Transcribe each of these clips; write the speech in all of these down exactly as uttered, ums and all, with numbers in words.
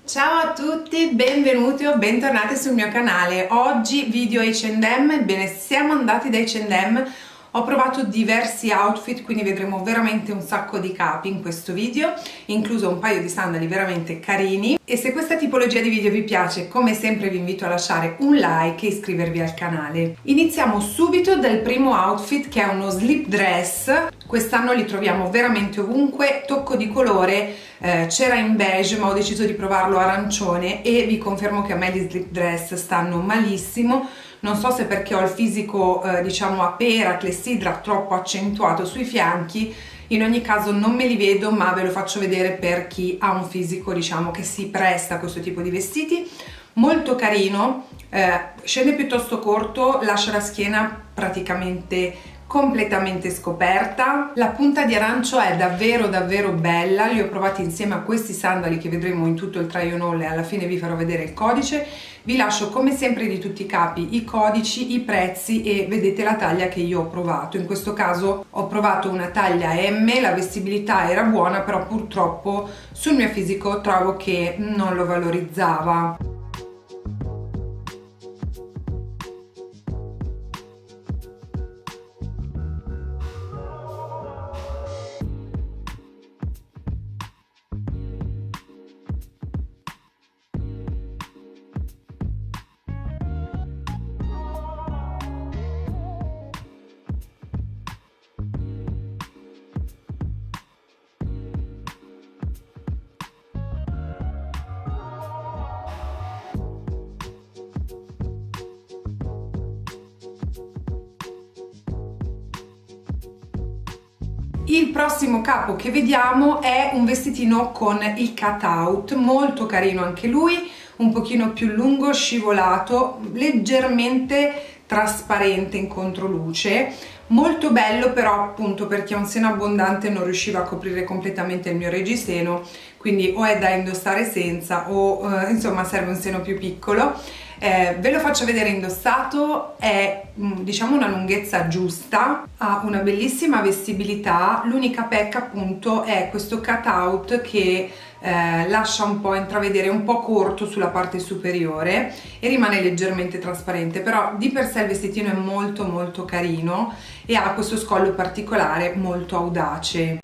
Ciao a tutti, benvenuti o bentornati sul mio canale. Oggi video acca e emme, ebbene siamo andati da acca e emme, ho provato diversi outfit, quindi vedremo veramente un sacco di capi in questo video, incluso un paio di sandali veramente carini. E se questa tipologia di video vi piace, come sempre vi invito a lasciare un like e iscrivervi al canale. Iniziamo subito dal primo outfit, che è uno slip dress. Quest'anno li troviamo veramente ovunque, tocco di colore, eh, c'era in beige ma ho deciso di provarlo arancione e vi confermo che a me gli slip dress stanno malissimo. Non so se perché ho il fisico eh, diciamo a pera, clessidra, troppo accentuato sui fianchi. In ogni caso non me li vedo, ma ve lo faccio vedere per chi ha un fisico diciamo che si presta a questo tipo di vestiti. Molto carino, eh, scende piuttosto corto, lascia la schiena praticamente completamente scoperta. La punta di arancio è davvero davvero bella, li ho provati insieme a questi sandali che vedremo in tutto il try on haul e alla fine vi farò vedere il codice. Vi lascio come sempre di tutti i capi i codici, i prezzi e vedete la taglia che io ho provato. In questo caso ho provato una taglia emme, la vestibilità era buona, però purtroppo sul mio fisico trovo che non lo valorizzava. Il prossimo capo che vediamo è un vestitino con il cutout, molto carino anche lui, un pochino più lungo, scivolato, leggermente trasparente in controluce, molto bello, però appunto per chi ha un seno abbondante non riusciva a coprire completamente il mio reggiseno, quindi o è da indossare senza o eh, insomma serve un seno più piccolo. Eh, ve lo faccio vedere indossato, è diciamo una lunghezza giusta, ha una bellissima vestibilità, l'unica pecca appunto è questo cutout che eh, lascia un po' intravedere, un po' corto sulla parte superiore e rimane leggermente trasparente, però di per sé il vestitino è molto molto carino e ha questo scollo particolare molto audace.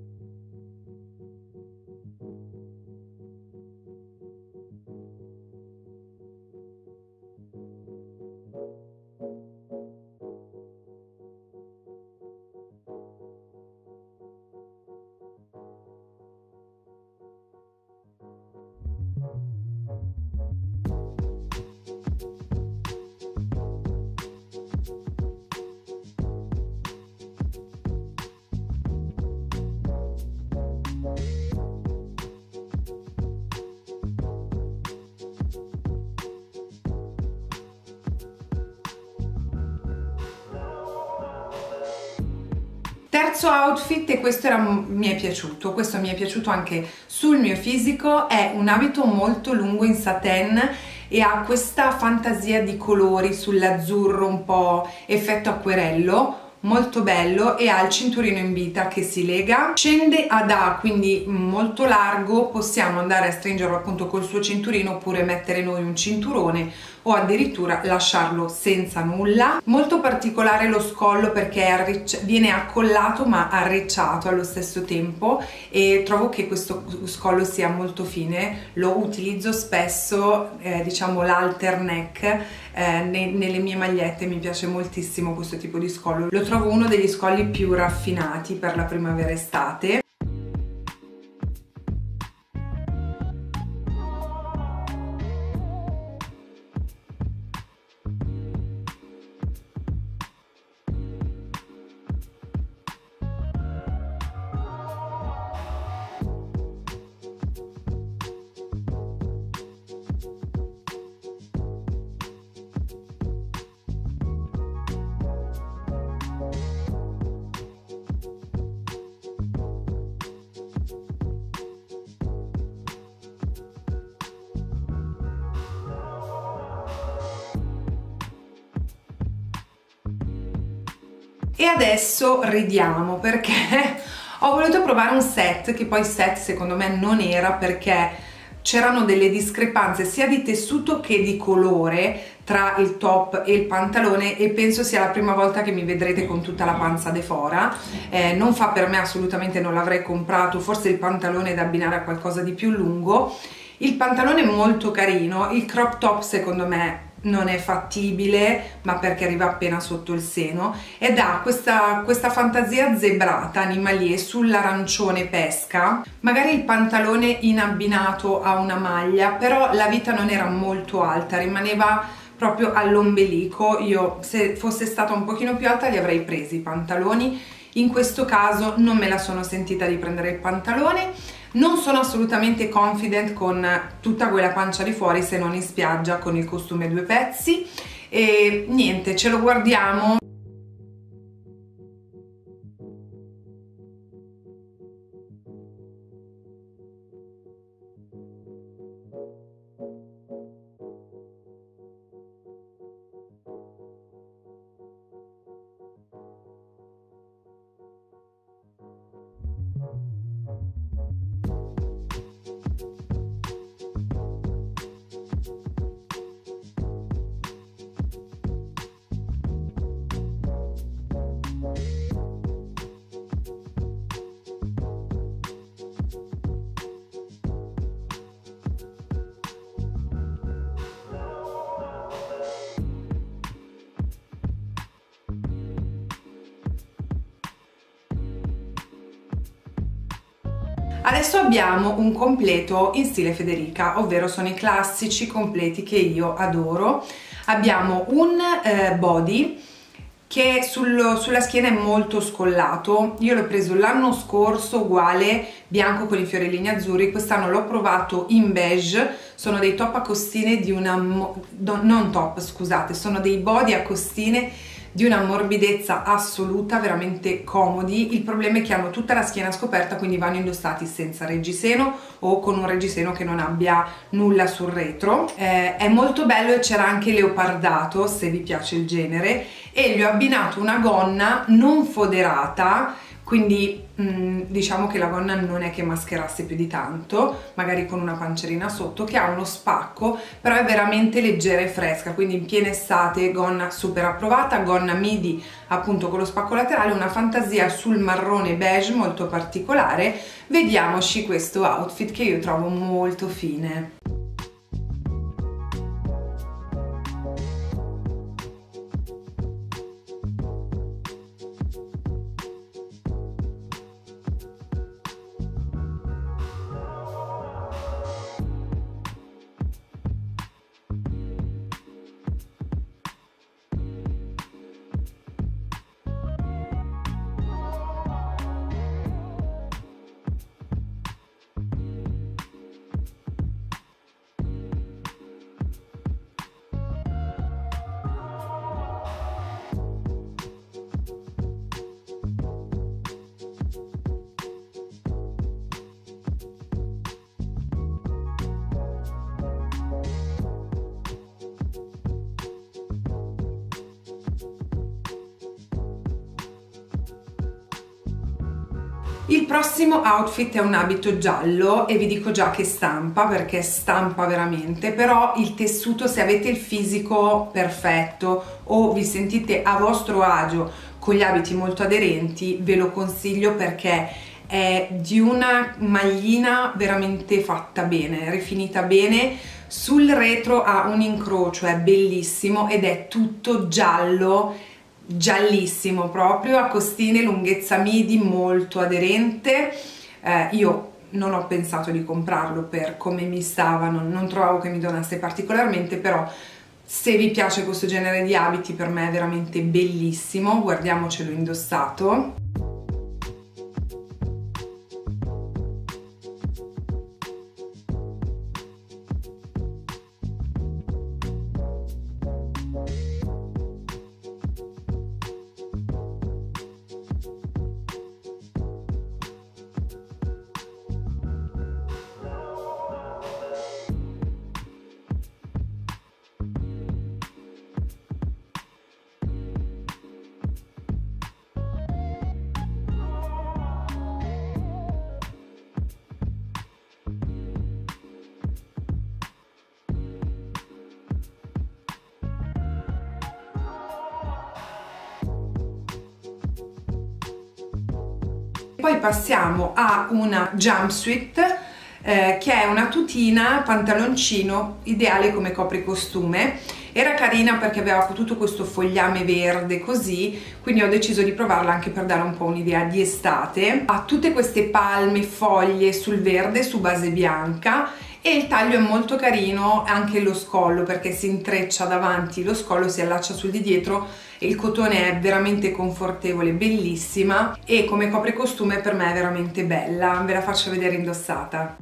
Terzo outfit, e questo era, mi è piaciuto, questo mi è piaciuto anche sul mio fisico, è un abito molto lungo in satin e ha questa fantasia di colori sull'azzurro, un po' effetto acquerello, molto bello, e ha il cinturino in vita che si lega, scende ad A, quindi molto largo, possiamo andare a stringerlo appunto col suo cinturino oppure mettere noi un cinturone o addirittura lasciarlo senza nulla. Molto particolare lo scollo perché è viene accollato ma arricciato allo stesso tempo e trovo che questo scollo sia molto fine, lo utilizzo spesso, eh, diciamo l'halter neck eh, ne nelle mie magliette, mi piace moltissimo questo tipo di scollo, lo trovo uno degli scolli più raffinati per la primavera estate. E adesso ridiamo perché ho voluto provare un set che poi set secondo me non era, perché c'erano delle discrepanze sia di tessuto che di colore tra il top e il pantalone, e penso sia la prima volta che mi vedrete con tutta la panza de fora. Eh, non fa per me assolutamente, non l'avrei comprato, forse il pantalone è da abbinare a qualcosa di più lungo. Il pantalone è molto carino, il crop top secondo me non è fattibile, ma perché arriva appena sotto il seno, ed ha questa, questa fantasia zebrata, animalier, sull'arancione pesca. Magari il pantalone in abbinato a una maglia, però la vita non era molto alta, rimaneva proprio all'ombelico. Io, se fosse stata un pochino più alta, li avrei presi i pantaloni. In questo caso non me la sono sentita di prendere il pantalone. Non sono assolutamente confident con tutta quella pancia di fuori, se non in spiaggia con il costume a due pezzi. E niente, ce lo guardiamo. Adesso abbiamo un completo in stile Federica, ovvero sono i classici completi che io adoro. Abbiamo un eh, body che sul, sulla schiena è molto scollato. Io l'ho preso l'anno scorso uguale, bianco con i fiorellini azzurri. Quest'anno l'ho provato in beige. Sono dei top a costine di una... non top, scusate, sono dei body a costine di una morbidezza assoluta, veramente comodi. Il problema è che hanno tutta la schiena scoperta, quindi vanno indossati senza reggiseno o con un reggiseno che non abbia nulla sul retro. Eh, è molto bello e c'era anche leopardato, se vi piace il genere, e gli ho abbinato una gonna non foderata, quindi mh, diciamo che la gonna non è che mascherasse più di tanto, magari con una pancerina sotto, che ha uno spacco, però è veramente leggera e fresca, quindi in piena estate gonna super approvata, gonna midi appunto con lo spacco laterale, una fantasia sul marrone beige molto particolare. Vediamoci questo outfit che io trovo molto fine. Il prossimo outfit è un abito giallo e vi dico già che stampa, perché stampa veramente, però il tessuto, se avete il fisico perfetto o vi sentite a vostro agio con gli abiti molto aderenti, ve lo consiglio perché è di una maglina veramente fatta bene, rifinita bene. Sul retro ha un incrocio, è bellissimo ed è tutto giallo, giallissimo proprio, a costine, lunghezza midi, molto aderente. Eh, io non ho pensato di comprarlo per come mi stava, non, non trovavo che mi donasse particolarmente, però se vi piace questo genere di abiti per me è veramente bellissimo. Guardiamocelo indossato. Poi passiamo a una jumpsuit eh, che è una tutina pantaloncino ideale come copricostume. Era carina perché aveva tutto questo fogliame verde così, quindi ho deciso di provarla anche per dare un po' un'idea di estate. Ha tutte queste palme, foglie sul verde su base bianca e il taglio è molto carino, anche lo scollo, perché si intreccia davanti, lo scollo si allaccia sul di dietro e il cotone è veramente confortevole, bellissima, e come copricostume per me è veramente bella. Ve la faccio vedere indossata.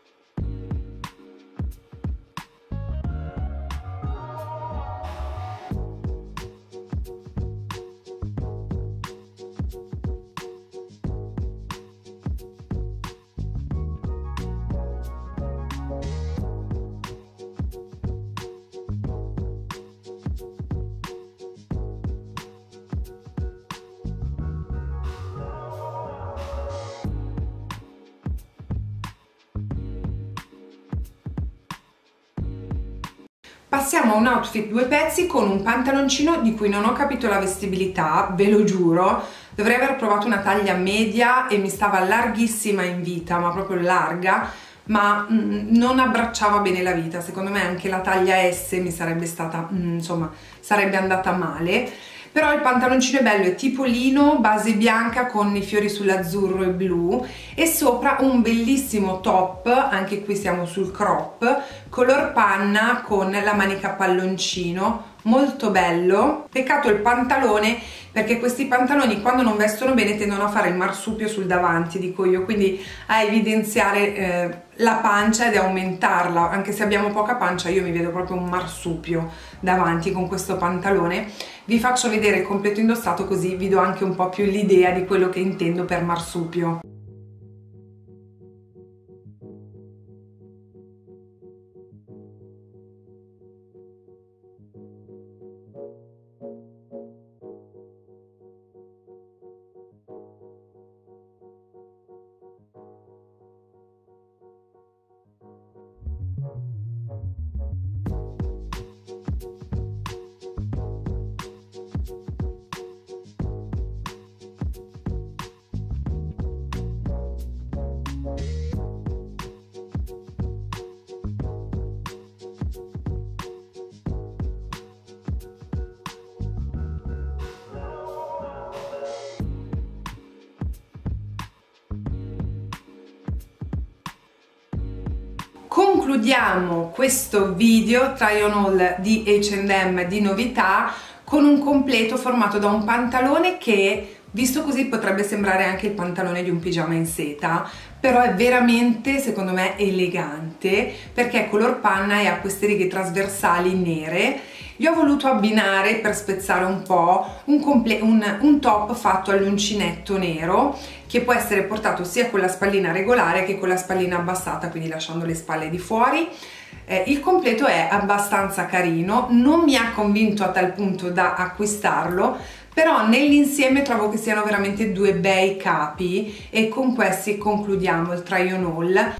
Passiamo a un outfit due pezzi con un pantaloncino di cui non ho capito la vestibilità, ve lo giuro. Dovrei aver provato una taglia media e mi stava larghissima in vita, ma proprio larga, ma mm, non abbracciava bene la vita. Secondo me anche la taglia S mi sarebbe stata, mm, insomma, sarebbe andata male. Però il pantaloncino è bello, è tipo lino, base bianca con i fiori sull'azzurro e blu, e sopra un bellissimo top, anche qui siamo sul crop, color panna con la manica palloncino, molto bello. Peccato il pantalone, perché questi pantaloni quando non vestono bene tendono a fare il marsupio sul davanti, dico io, quindi a evidenziare eh, la pancia ed aumentarla. Anche se abbiamo poca pancia, io mi vedo proprio un marsupio davanti con questo pantalone. Vi faccio vedere il completo indossato, così vi do anche un po' più l'idea di quello che intendo per marsupio. Concludiamo questo video try on haul di H and M di novità con un completo formato da un pantalone che, visto così, potrebbe sembrare anche il pantalone di un pigiama in seta, però è veramente, secondo me, elegante perché è color panna e ha queste righe trasversali nere. Gli ho voluto abbinare, per spezzare un po', un, un, un top fatto all'uncinetto nero, che può essere portato sia con la spallina regolare che con la spallina abbassata, quindi lasciando le spalle di fuori. Eh, il completo è abbastanza carino, non mi ha convinto a tal punto da acquistarlo, però nell'insieme trovo che siano veramente due bei capi, e con questi concludiamo il try on haul.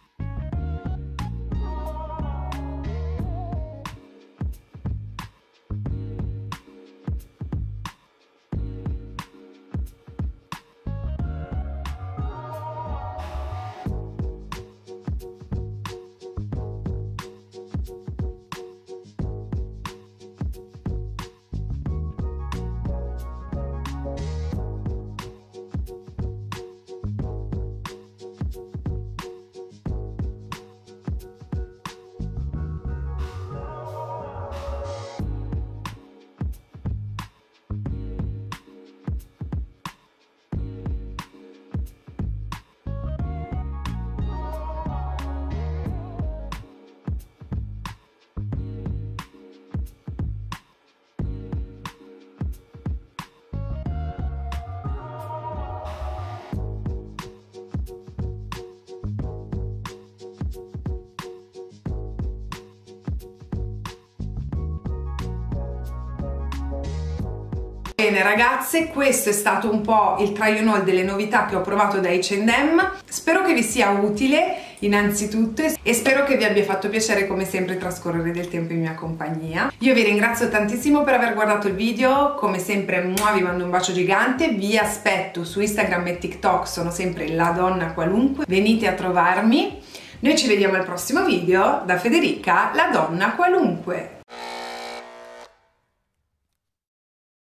Bene ragazze, questo è stato un po' il try on haul delle novità che ho provato da H and M. Spero che vi sia utile. innanzitutto, e spero che vi abbia fatto piacere come sempre trascorrere del tempo in mia compagnia. Io vi ringrazio tantissimo per aver guardato il video, come sempre mua, vi mando un bacio gigante, vi aspetto su Instagram e TikTok, sono sempre la donna qualunque, venite a trovarmi. Noi ci vediamo al prossimo video da Federica, la donna qualunque.